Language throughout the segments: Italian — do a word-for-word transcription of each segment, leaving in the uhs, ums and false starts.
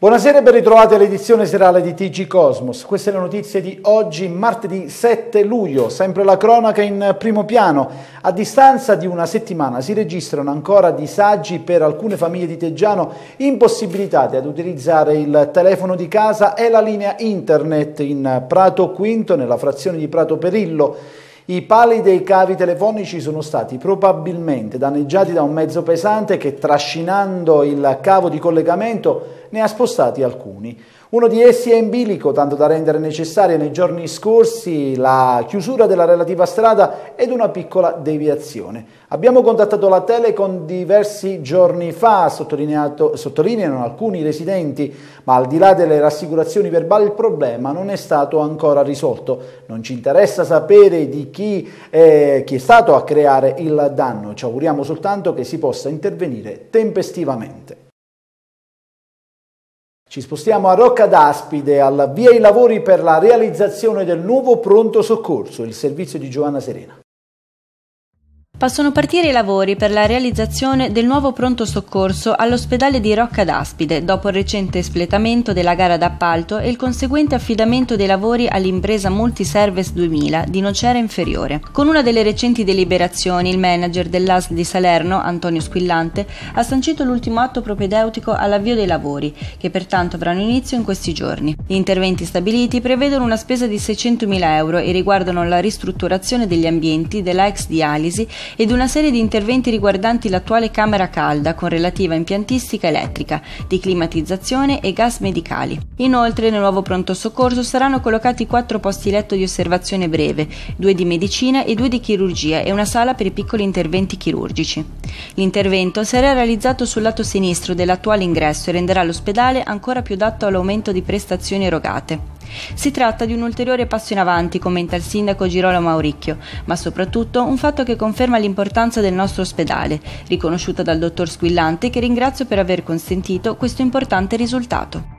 Buonasera e ben ritrovati all'edizione serale di T G Cosmos. Queste le notizie di oggi, martedì sette luglio. Sempre la cronaca in primo piano. A distanza di una settimana si registrano ancora disagi per alcune famiglie di Teggiano impossibilitate ad utilizzare il telefono di casa e la linea internet in Prato Quinto, nella frazione di Prato Perillo. I pali dei cavi telefonici sono stati probabilmente danneggiati da un mezzo pesante che, trascinando il cavo di collegamento, ne ha spostati alcuni. Uno di essi è in bilico, tanto da rendere necessaria nei giorni scorsi la chiusura della relativa strada ed una piccola deviazione. Abbiamo contattato la Telecom diversi giorni fa, sottolineato, sottolineano alcuni residenti, ma al di là delle rassicurazioni verbali il problema non è stato ancora risolto. Non ci interessa sapere di chi, eh, chi è stato a creare il danno, ci auguriamo soltanto che si possa intervenire tempestivamente. Ci spostiamo a Rocca d'Aspide, al via i lavori per la realizzazione del nuovo pronto soccorso, il servizio di Giovanna Serena. Possono partire i lavori per la realizzazione del nuovo pronto soccorso all'ospedale di Rocca d'Aspide dopo il recente espletamento della gara d'appalto e il conseguente affidamento dei lavori all'impresa Multiservice duemila di Nocera Inferiore. Con una delle recenti deliberazioni, il manager dell'A S L di Salerno, Antonio Squillante, ha sancito l'ultimo atto propedeutico all'avvio dei lavori, che pertanto avranno inizio in questi giorni. Gli interventi stabiliti prevedono una spesa di seicentomila euro e riguardano la ristrutturazione degli ambienti della ex dialisi ed una serie di interventi riguardanti l'attuale camera calda con relativa impiantistica elettrica, di climatizzazione e gas medicali. Inoltre nel nuovo pronto soccorso saranno collocati quattro posti letto di osservazione breve, due di medicina e due di chirurgia e una sala per i piccoli interventi chirurgici. L'intervento sarà realizzato sul lato sinistro dell'attuale ingresso e renderà l'ospedale ancora più adatto all'aumento di prestazioni erogate. Si tratta di un ulteriore passo in avanti, commenta il sindaco Girolamo Mauricchio, ma soprattutto un fatto che conferma l'importanza del nostro ospedale, riconosciuta dal dottor Squillante, che ringrazio per aver consentito questo importante risultato.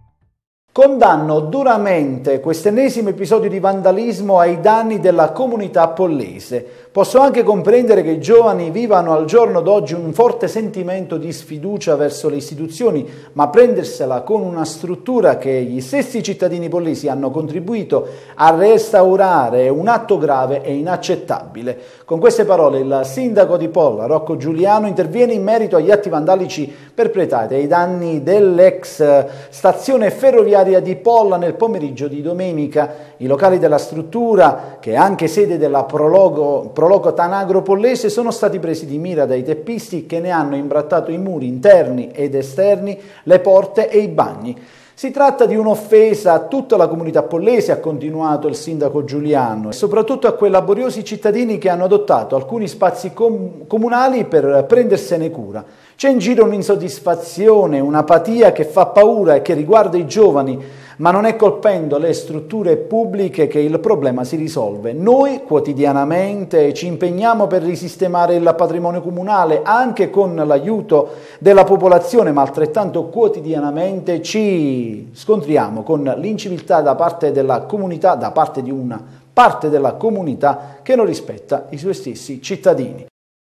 Condanno duramente quest'ennesimo episodio di vandalismo ai danni della comunità pollese. Posso anche comprendere che i giovani vivano al giorno d'oggi un forte sentimento di sfiducia verso le istituzioni, ma prendersela con una struttura che gli stessi cittadini pollesi hanno contribuito a restaurare è un atto grave e inaccettabile. Con queste parole il sindaco di Polla, Rocco Giuliano, interviene in merito agli atti vandalici perpetrati ai danni dell'ex stazione ferroviaria di Polla nel pomeriggio di domenica. I locali della struttura, che è anche sede della Prologo, Prologo Tanagro Pollese, sono stati presi di mira dai teppisti che ne hanno imbrattato i muri interni ed esterni, le porte e i bagni. Si tratta di un'offesa a tutta la comunità pollese, ha continuato il sindaco Giuliano, e soprattutto a quei laboriosi cittadini che hanno adottato alcuni spazi com- comunali per prendersene cura. C'è in giro un'insoddisfazione, un'apatia che fa paura e che riguarda i giovani, ma non è colpendo le strutture pubbliche che il problema si risolve. Noi quotidianamente ci impegniamo per risistemare il patrimonio comunale anche con l'aiuto della popolazione, ma altrettanto quotidianamente ci scontriamo con l'inciviltà da parte della comunità, da parte di una parte della comunità che non rispetta i suoi stessi cittadini.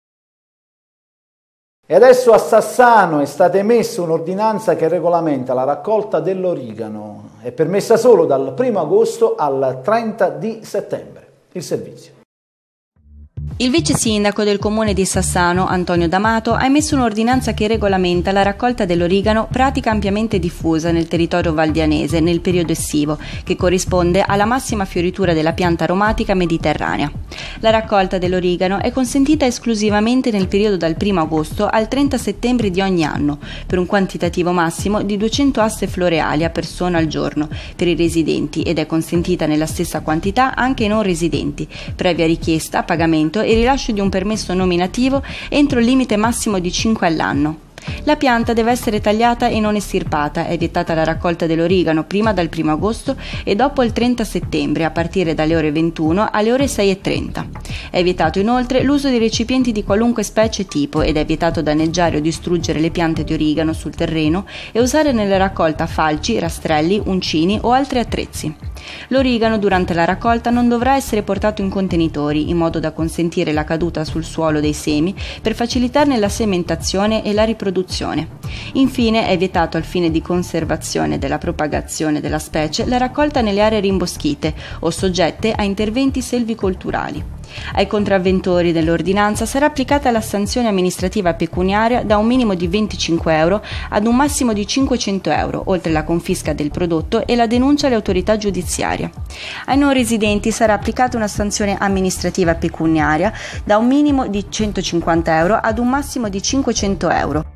E adesso a Sassano è stata emessa un'ordinanza che regolamenta la raccolta dell'origano. È permessa solo dal primo agosto al trenta di settembre. Il servizio. Il vice sindaco del comune di Sassano, Antonio D'Amato, ha emesso un'ordinanza che regolamenta la raccolta dell'origano, pratica ampiamente diffusa nel territorio valdianese nel periodo estivo, che corrisponde alla massima fioritura della pianta aromatica mediterranea. La raccolta dell'origano è consentita esclusivamente nel periodo dal primo agosto al trenta settembre di ogni anno, per un quantitativo massimo di duecento aste floreali a persona al giorno per i residenti, ed è consentita nella stessa quantità anche ai non residenti, previa richiesta, pagamento e rilascio di un permesso nominativo entro il limite massimo di cinque all'anno. La pianta deve essere tagliata e non estirpata. È vietata la raccolta dell'origano prima dal primo agosto e dopo il trenta settembre a partire dalle ore ventuno alle ore sei e trenta. È vietato inoltre l'uso di recipienti di qualunque specie e tipo ed è vietato danneggiare o distruggere le piante di origano sul terreno e usare nella raccolta falci, rastrelli, uncini o altri attrezzi. L'origano durante la raccolta non dovrà essere portato in contenitori in modo da consentire la caduta sul suolo dei semi per facilitarne la sementazione e la riproduzione produzione. Infine è vietato, al fine di conservazione della propagazione della specie, la raccolta nelle aree rimboschite o soggette a interventi selvicolturali. Ai contravventori dell'ordinanza sarà applicata la sanzione amministrativa pecuniaria da un minimo di venticinque euro ad un massimo di cinquecento euro, oltre la confisca del prodotto e la denuncia alle autorità giudiziarie. Ai non residenti sarà applicata una sanzione amministrativa pecuniaria da un minimo di centocinquanta euro ad un massimo di cinquecento euro.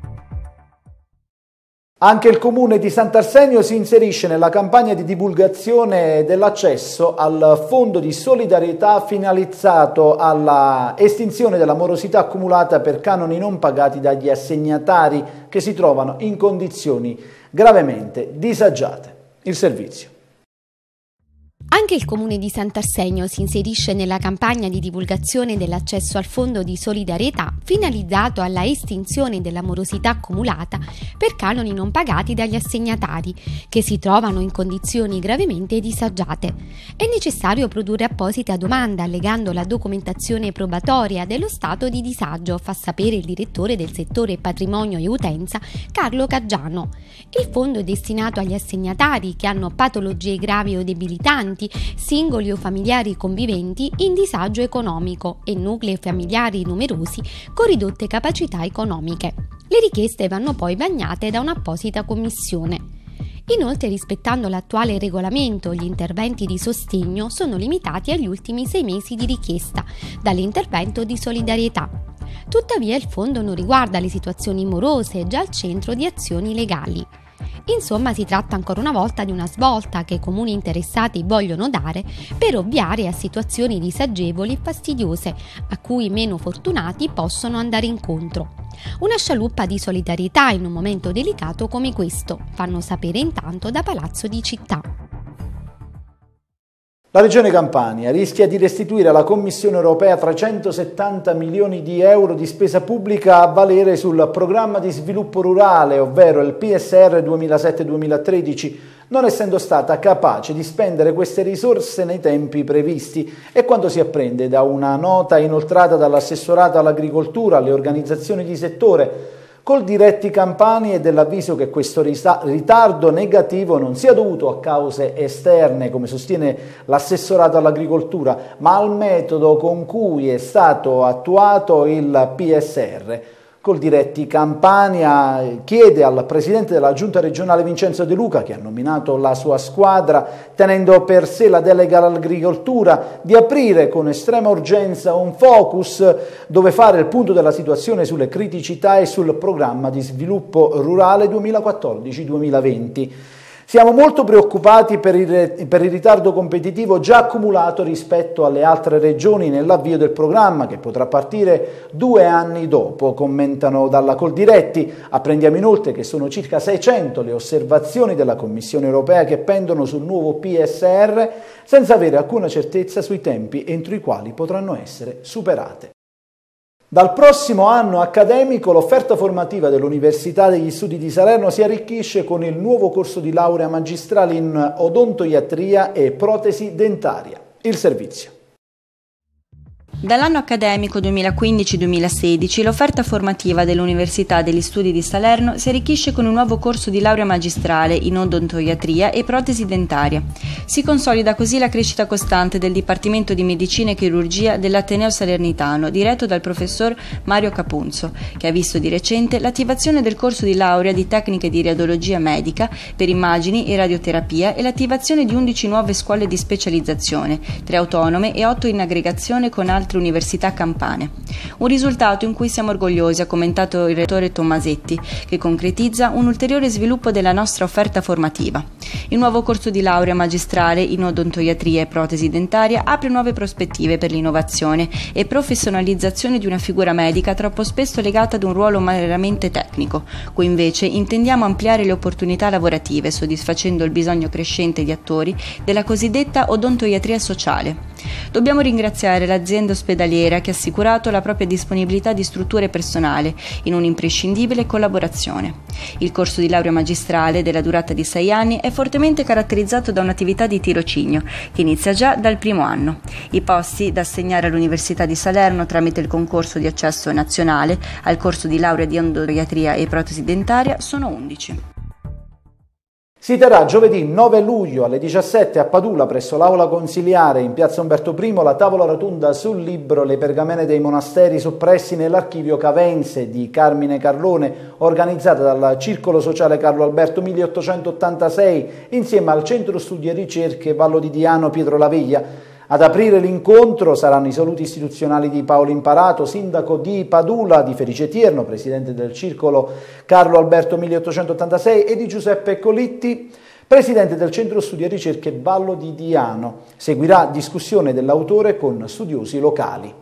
Anche il comune di Sant'Arsenio si inserisce nella campagna di divulgazione dell'accesso al fondo di solidarietà finalizzato alla estinzione della morosità accumulata per canoni non pagati dagli assegnatari che si trovano in condizioni gravemente disagiate. Il servizio. Anche il comune di Sant'Arsenio si inserisce nella campagna di divulgazione dell'accesso al fondo di solidarietà finalizzato alla estinzione della morosità accumulata per canoni non pagati dagli assegnatari che si trovano in condizioni gravemente disagiate. È necessario produrre apposita domanda allegando la documentazione probatoria dello stato di disagio, fa sapere il direttore del settore patrimonio e utenza Carlo Caggiano. Il fondo è destinato agli assegnatari che hanno patologie gravi o debilitanti, singoli o familiari conviventi in disagio economico e nuclei familiari numerosi con ridotte capacità economiche. Le richieste vanno poi vagliate da un'apposita commissione. Inoltre, rispettando l'attuale regolamento, gli interventi di sostegno sono limitati agli ultimi sei mesi di richiesta dall'intervento di solidarietà. Tuttavia il fondo non riguarda le situazioni morose già al centro di azioni legali. Insomma, si tratta ancora una volta di una svolta che i comuni interessati vogliono dare per ovviare a situazioni disagevoli e fastidiose a cui i meno fortunati possono andare incontro. Una scialuppa di solidarietà in un momento delicato come questo, fanno sapere intanto da Palazzo di Città. La Regione Campania rischia di restituire alla Commissione europea trecentosettanta milioni di euro di spesa pubblica a valere sul programma di sviluppo rurale, ovvero il P S R duemilasette duemilatredici, non essendo stata capace di spendere queste risorse nei tempi previsti, e quanto si apprende da una nota inoltrata dall'assessorato all'agricoltura alle organizzazioni di settore, Coldiretti Campani è dell'avviso che questo ritardo negativo non sia dovuto a cause esterne, come sostiene l'assessorato all'agricoltura, ma al metodo con cui è stato attuato il P S R. Coldiretti Campania chiede al presidente della giunta regionale Vincenzo De Luca, che ha nominato la sua squadra tenendo per sé la delega all'agricoltura, di aprire con estrema urgenza un focus dove fare il punto della situazione sulle criticità e sul programma di sviluppo rurale duemilaquattordici duemilaventi. Siamo molto preoccupati per il, per il ritardo competitivo già accumulato rispetto alle altre regioni nell'avvio del programma, che potrà partire due anni dopo, commentano dalla Coldiretti. Apprendiamo inoltre che sono circa seicento le osservazioni della Commissione europea che pendono sul nuovo P S R, senza avere alcuna certezza sui tempi entro i quali potranno essere superate. Dal prossimo anno accademico l'offerta formativa dell'Università degli Studi di Salerno si arricchisce con il nuovo corso di laurea magistrale in odontoiatria e protesi dentaria. Il servizio. Dall'anno accademico duemilaquindici duemilasedici l'offerta formativa dell'Università degli Studi di Salerno si arricchisce con un nuovo corso di laurea magistrale in odontoiatria e protesi dentaria. Si consolida così la crescita costante del Dipartimento di Medicina e Chirurgia dell'Ateneo Salernitano, diretto dal professor Mario Capunzo, che ha visto di recente l'attivazione del corso di laurea di tecniche di radiologia medica per immagini e radioterapia e l'attivazione di undici nuove scuole di specializzazione, tre autonome e otto in aggregazione con altre università campane. Un risultato in cui siamo orgogliosi, ha commentato il rettore Tomasetti, che concretizza un ulteriore sviluppo della nostra offerta formativa. Il nuovo corso di laurea magistrale in odontoiatria e protesi dentaria apre nuove prospettive per l'innovazione e professionalizzazione di una figura medica troppo spesso legata ad un ruolo meramente tecnico, cui invece intendiamo ampliare le opportunità lavorative, soddisfacendo il bisogno crescente di attori della cosiddetta odontoiatria sociale. Dobbiamo ringraziare l'azienda ospedaliera che ha assicurato la propria disponibilità di strutture e personale in un'imprescindibile collaborazione. Il corso di laurea magistrale, della durata di sei anni, è fortemente fortemente caratterizzato da un'attività di tirocinio, che inizia già dal primo anno. I posti da assegnare all'Università di Salerno tramite il concorso di accesso nazionale al corso di laurea di odontoiatria e protesi dentaria sono undici. Si terrà giovedì nove luglio alle diciassette a Padula, presso l'Aula Consiliare in piazza Umberto I, la tavola rotonda sul libro Le pergamene dei monasteri soppressi nell'archivio Cavense di Carmine Carlone, organizzata dal Circolo Sociale Carlo Alberto milleottocentottantasei insieme al Centro Studi e Ricerche Vallo di Diano Pietro Laveglia. Ad aprire l'incontro saranno i saluti istituzionali di Paolo Imparato, sindaco di Padula, di Felice Tierno, presidente del Circolo Carlo Alberto milleottocentottantasei, e di Giuseppe Colitti, presidente del Centro Studi e Ricerche Vallo di Diano. Seguirà discussione dell'autore con studiosi locali.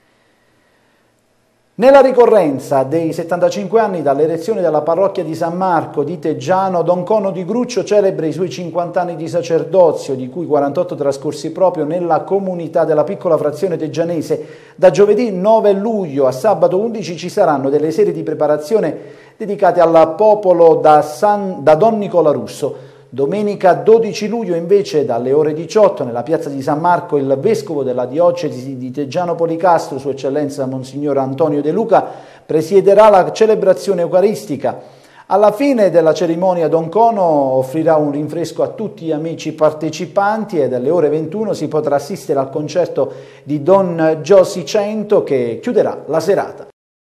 Nella ricorrenza dei settantacinque anni dall'erezione della parrocchia di San Marco di Teggiano, Don Cono di Gruccio celebra i suoi cinquanta anni di sacerdozio, di cui quarantotto trascorsi proprio nella comunità della piccola frazione teggianese. Da giovedì nove luglio a sabato undici ci saranno delle serie di preparazione dedicate al popolo da, San, da Don Nicola Russo. Domenica dodici luglio invece dalle ore diciotto nella piazza di San Marco il vescovo della diocesi di Teggiano Policastro, Sua Eccellenza Monsignor Antonio De Luca, presiederà la celebrazione eucaristica. Alla fine della cerimonia Don Cono offrirà un rinfresco a tutti gli amici partecipanti e dalle ore ventuno si potrà assistere al concerto di Don Giosi cento che chiuderà la serata.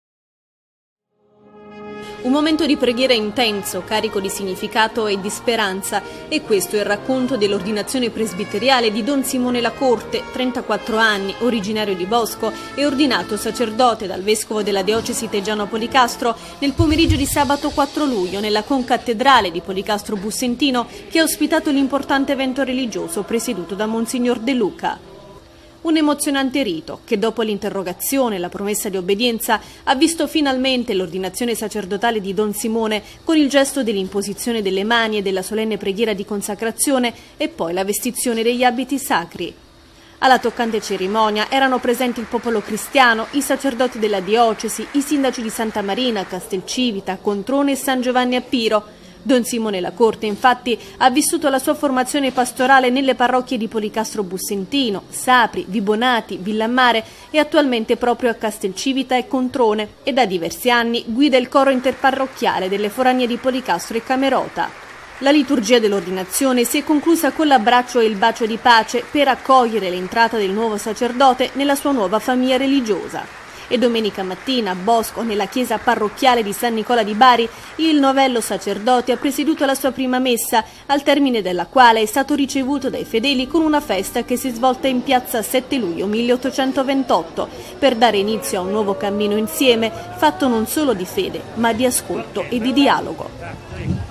Un momento di preghiera intenso, carico di significato e di speranza. E questo è il racconto dell'ordinazione presbiteriale di Don Simone Lacorte, trentaquattro anni, originario di Bosco e ordinato sacerdote dal vescovo della diocesi Teggiano Policastro nel pomeriggio di sabato quattro luglio nella concattedrale di Policastro Bussentino, che ha ospitato l'importante evento religioso presieduto da Monsignor De Luca. Un emozionante rito che dopo l'interrogazione e la promessa di obbedienza ha visto finalmente l'ordinazione sacerdotale di Don Simone con il gesto dell'imposizione delle mani e della solenne preghiera di consacrazione e poi la vestizione degli abiti sacri. Alla toccante cerimonia erano presenti il popolo cristiano, i sacerdoti della diocesi, i sindaci di Santa Marina, Castelcivita, Controne e San Giovanni a Piro. Don Simone Lacorte, infatti, ha vissuto la sua formazione pastorale nelle parrocchie di Policastro Bussentino, Sapri, Vibonati, Villammare e attualmente proprio a Castelcivita e Controne, e da diversi anni guida il coro interparrocchiale delle foranie di Policastro e Camerota. La liturgia dell'ordinazione si è conclusa con l'abbraccio e il bacio di pace per accogliere l'entrata del nuovo sacerdote nella sua nuova famiglia religiosa. E domenica mattina a Bosco, nella chiesa parrocchiale di San Nicola di Bari, il novello sacerdote ha presieduto la sua prima messa, al termine della quale è stato ricevuto dai fedeli con una festa che si è svolta in piazza sette luglio milleottocentoventotto, per dare inizio a un nuovo cammino insieme, fatto non solo di fede, ma di ascolto e di dialogo.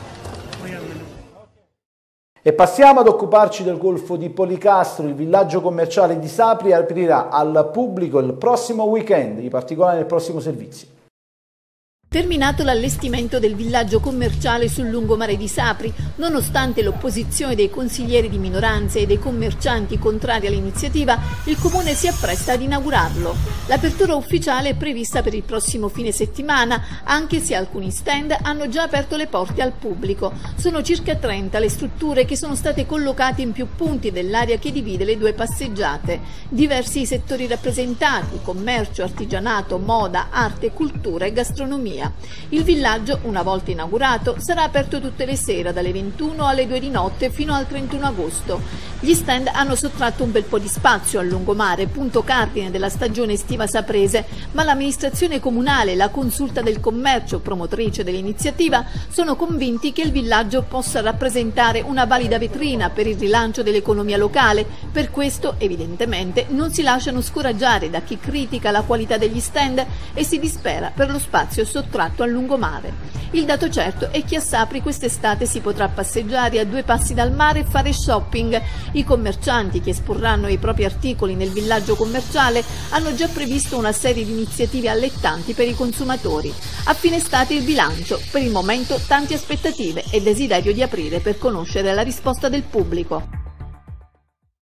E passiamo ad occuparci del Golfo di Policastro. Il villaggio commerciale di Sapri aprirà al pubblico il prossimo weekend, in particolare nel prossimo servizio. Terminato l'allestimento del villaggio commerciale sul lungomare di Sapri, nonostante l'opposizione dei consiglieri di minoranza e dei commercianti contrari all'iniziativa, il Comune si appresta ad inaugurarlo. L'apertura ufficiale è prevista per il prossimo fine settimana, anche se alcuni stand hanno già aperto le porte al pubblico. Sono circa trenta le strutture che sono state collocate in più punti dell'area che divide le due passeggiate. Diversi settori rappresentati: commercio, artigianato, moda, arte, cultura e gastronomia. Il villaggio, una volta inaugurato, sarà aperto tutte le sere dalle ventuno alle due di notte fino al trentuno agosto. Gli stand hanno sottratto un bel po' di spazio al lungomare, punto cardine della stagione estiva saprese, ma l'amministrazione comunale e la consulta del commercio, promotrice dell'iniziativa, sono convinti che il villaggio possa rappresentare una valida vetrina per il rilancio dell'economia locale. Per questo, evidentemente, non si lasciano scoraggiare da chi critica la qualità degli stand e si dispera per lo spazio sottratto tratto al lungomare. Il dato certo è che a Sapri quest'estate si potrà passeggiare a due passi dal mare e fare shopping. I commercianti che esporranno i propri articoli nel villaggio commerciale hanno già previsto una serie di iniziative allettanti per i consumatori. A fine estate il bilancio, per il momento tante aspettative e desiderio di aprire per conoscere la risposta del pubblico.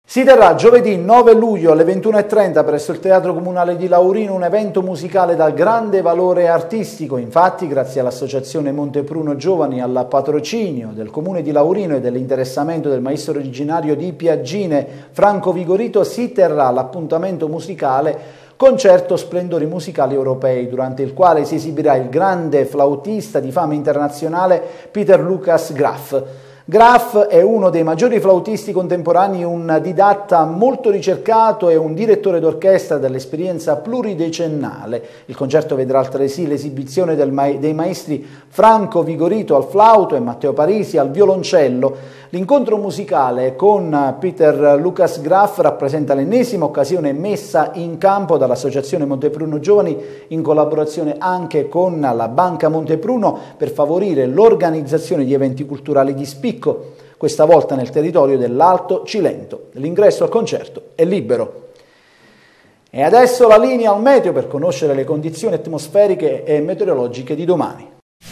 Si terrà giovedì nove luglio alle ventuno e trenta presso il Teatro Comunale di Laurino un evento musicale dal grande valore artistico. Infatti, grazie all'Associazione Montepruno Giovani, al patrocinio del Comune di Laurino e dell'interessamento del maestro originario di Piaggine, Franco Vigorito, si terrà l'appuntamento musicale Concerto Splendori Musicali Europei, durante il quale si esibirà il grande flautista di fama internazionale Peter Lucas Graf. Graf è uno dei maggiori flautisti contemporanei, un didatta molto ricercato e un direttore d'orchestra dall'esperienza pluridecennale. Il concerto vedrà altresì l'esibizione del ma- dei maestri Franco Vigorito al flauto e Matteo Parisi al violoncello. L'incontro musicale con Peter Lucas Graf rappresenta l'ennesima occasione messa in campo dall'Associazione Montepruno Giovani in collaborazione anche con la Banca Montepruno per favorire l'organizzazione di eventi culturali di spicco, questa volta nel territorio dell'Alto Cilento. L'ingresso al concerto è libero. E adesso la linea al meteo per conoscere le condizioni atmosferiche e meteorologiche di domani.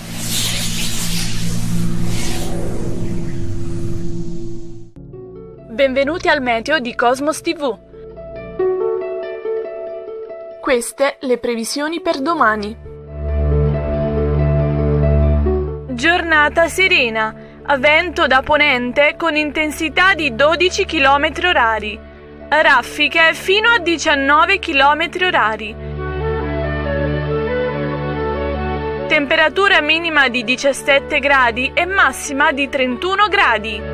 Benvenuti al meteo di Cosmos tivù. Queste le previsioni per domani. Giornata serena, a vento da ponente con intensità di dodici chilometri orari, raffiche fino a diciannove chilometri orari. Temperatura minima di diciassette gradi e massima di trentuno gradi.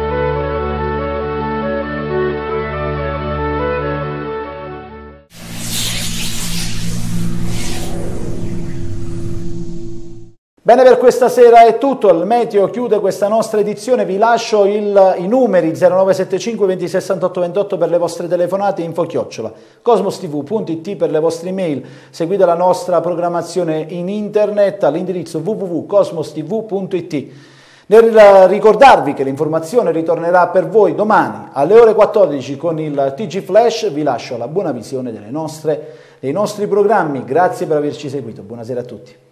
Bene, per questa sera è tutto, il meteo chiude questa nostra edizione, vi lascio il, i numeri zero nove sette cinque venti sessantotto ventotto per le vostre telefonate, info chiocciola cosmostv punto it per le vostre email, seguite la nostra programmazione in internet all'indirizzo w w w punto cosmostv punto it. Nel ricordarvi che l'informazione ritornerà per voi domani alle ore quattordici con il T G Flash, vi lascio alla buona visione delle nostre, dei nostri programmi, grazie per averci seguito, buonasera a tutti.